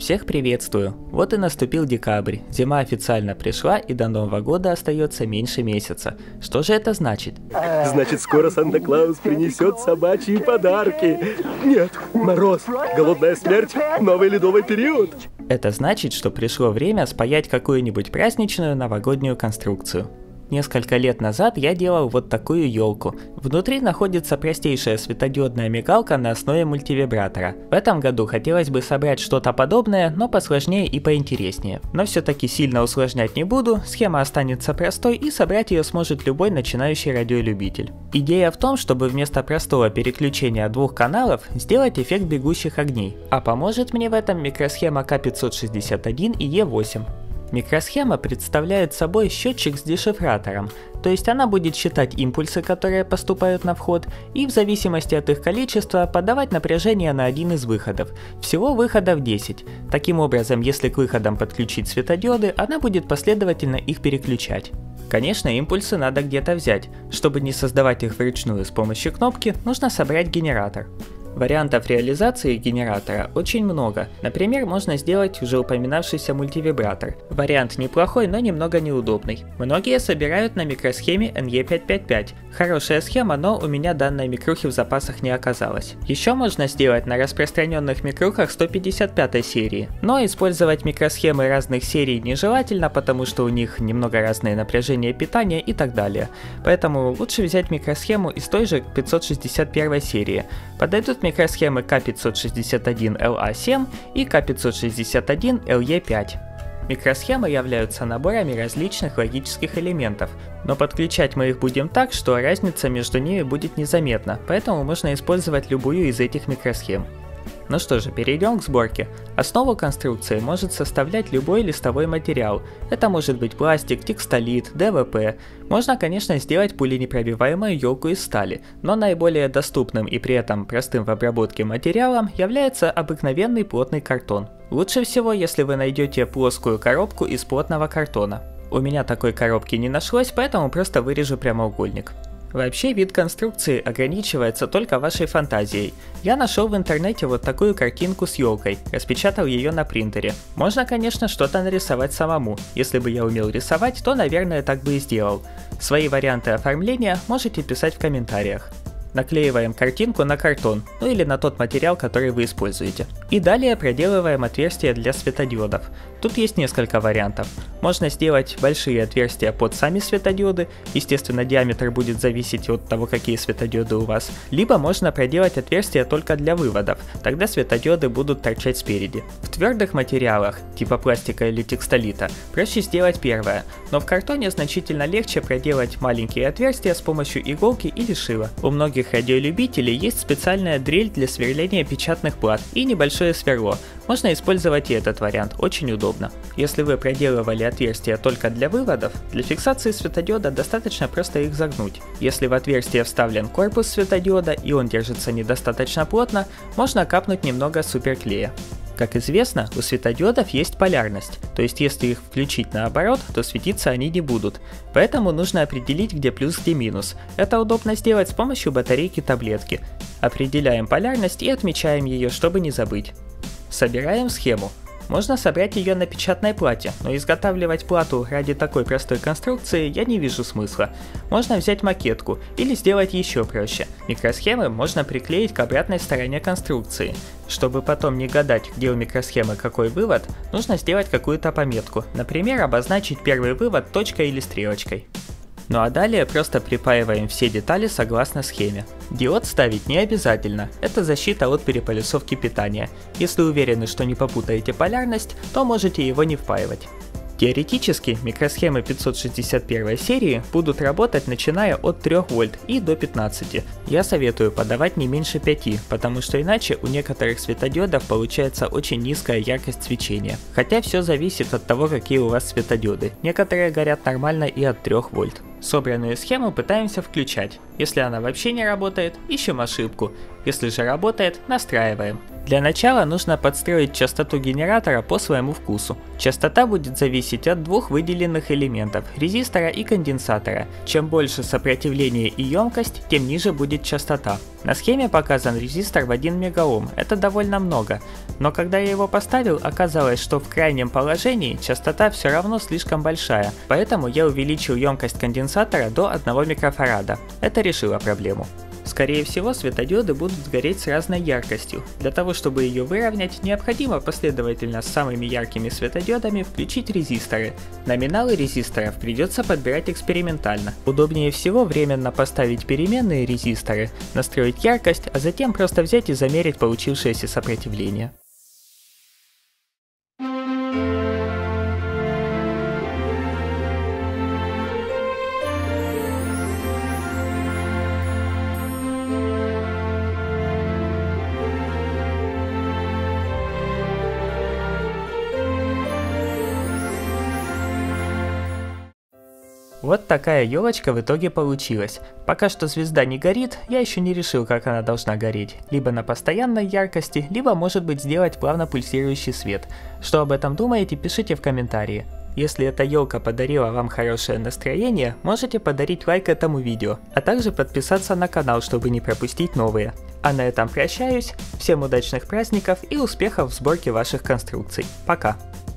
Всех приветствую! Вот и наступил декабрь, зима официально пришла и до Нового года остается меньше месяца. Что же это значит? Значит, скоро Санта-Клаус принесет собачьи подарки. Нет, мороз, голодная смерть, новый ледовый период. Это значит, что пришло время спаять какую-нибудь праздничную новогоднюю конструкцию. Несколько лет назад я делал вот такую елку. Внутри находится простейшая светодиодная мигалка на основе мультивибратора. В этом году хотелось бы собрать что-то подобное, но посложнее и поинтереснее. Но все-таки сильно усложнять не буду, схема останется простой и собрать ее сможет любой начинающий радиолюбитель. Идея в том, чтобы вместо простого переключения двух каналов сделать эффект бегущих огней. А поможет мне в этом микросхема К561 и Е8. Микросхема представляет собой счетчик с дешифратором, то есть она будет считать импульсы, которые поступают на вход, и в зависимости от их количества подавать напряжение на один из выходов. Всего выходов 10. Таким образом, если к выходам подключить светодиоды, она будет последовательно их переключать. Конечно, импульсы надо где-то взять. Чтобы не создавать их вручную с помощью кнопки, нужно собрать генератор. Вариантов реализации генератора очень много. Например, можно сделать уже упоминавшийся мультивибратор. Вариант неплохой, но немного неудобный. Многие собирают на микросхеме NE555. Хорошая схема, но у меня данной микрухи в запасах не оказалось. Еще можно сделать на распространенных микрухах 155 серии. Но использовать микросхемы разных серий нежелательно, потому что у них немного разные напряжения питания и так далее. Поэтому лучше взять микросхему из той же 561 серии. Подойдут микросхемы К561LA7 и К561LE5. Микросхемы являются наборами различных логических элементов, но подключать мы их будем так, что разница между ними будет незаметна, поэтому можно использовать любую из этих микросхем. Ну что же, перейдем к сборке. Основу конструкции может составлять любой листовой материал. Это может быть пластик, текстолит, ДВП. Можно, конечно, сделать пуленепробиваемую елку из стали, но наиболее доступным и при этом простым в обработке материалом является обыкновенный плотный картон. Лучше всего, если вы найдете плоскую коробку из плотного картона. У меня такой коробки не нашлось, поэтому просто вырежу прямоугольник. Вообще вид конструкции ограничивается только вашей фантазией. Я нашел в интернете вот такую картинку с елкой, распечатал ее на принтере. Можно, конечно, что-то нарисовать самому. Если бы я умел рисовать, то, наверное, так бы и сделал. Свои варианты оформления можете писать в комментариях. Наклеиваем картинку на картон, ну или на тот материал, который вы используете. И далее проделываем отверстия для светодиодов. Тут есть несколько вариантов. Можно сделать большие отверстия под сами светодиоды, естественно диаметр будет зависеть от того, какие светодиоды у вас. Либо можно проделать отверстия только для выводов, тогда светодиоды будут торчать спереди. В твердых материалах, типа пластика или текстолита, проще сделать первое, но в картоне значительно легче проделать маленькие отверстия с помощью иголки или шила. У многих радиолюбителей есть специальная дрель для сверления печатных плат и небольшое сверло. Можно использовать и этот вариант, очень удобно. Если вы проделывали отверстия только для выводов, для фиксации светодиода достаточно просто их загнуть. Если в отверстие вставлен корпус светодиода и он держится недостаточно плотно, можно капнуть немного суперклея. Как известно, у светодиодов есть полярность, то есть если их включить наоборот, то светиться они не будут. Поэтому нужно определить, где плюс, где минус. Это удобно сделать с помощью батарейки таблетки. Определяем полярность и отмечаем ее, чтобы не забыть. Собираем схему. Можно собрать ее на печатной плате, но изготавливать плату ради такой простой конструкции я не вижу смысла. Можно взять макетку или сделать еще проще. Микросхемы можно приклеить к обратной стороне конструкции. Чтобы потом не гадать, где у микросхемы какой вывод, нужно сделать какую-то пометку, например, обозначить первый вывод точкой или стрелочкой. Ну а далее просто припаиваем все детали согласно схеме. Диод ставить не обязательно, это защита от переполисовки питания. Если уверены, что не попутаете полярность, то можете его не впаивать. Теоретически микросхемы 561 серии будут работать начиная от 3 вольт и до 15. Я советую подавать не меньше 5, потому что иначе у некоторых светодиодов получается очень низкая яркость свечения. Хотя все зависит от того, какие у вас светодиоды. Некоторые горят нормально и от 3 вольт. Собранную схему пытаемся включать. Если она вообще не работает, ищем ошибку. Если же работает, настраиваем. Для начала нужно подстроить частоту генератора по своему вкусу. Частота будет зависеть от двух выделенных элементов – резистора и конденсатора. Чем больше сопротивление и емкость, тем ниже будет частота. На схеме показан резистор в 1 мегаом, это довольно много. Но когда я его поставил, оказалось, что в крайнем положении частота все равно слишком большая, поэтому я увеличил емкость конденсатора до 1 микрофарада. Это решило проблему. Скорее всего, светодиоды будут гореть с разной яркостью. Для того, чтобы ее выровнять, необходимо последовательно с самыми яркими светодиодами включить резисторы. Номиналы резисторов придется подбирать экспериментально. Удобнее всего временно поставить переменные резисторы, настроить яркость, а затем просто взять и замерить получившееся сопротивление. Вот такая елочка в итоге получилась. Пока что звезда не горит, я еще не решил, как она должна гореть. Либо на постоянной яркости, либо может быть сделать плавно пульсирующий свет. Что об этом думаете, пишите в комментарии. Если эта елка подарила вам хорошее настроение, можете подарить лайк этому видео, а также подписаться на канал, чтобы не пропустить новые. А на этом прощаюсь, всем удачных праздников и успехов в сборке ваших конструкций. Пока!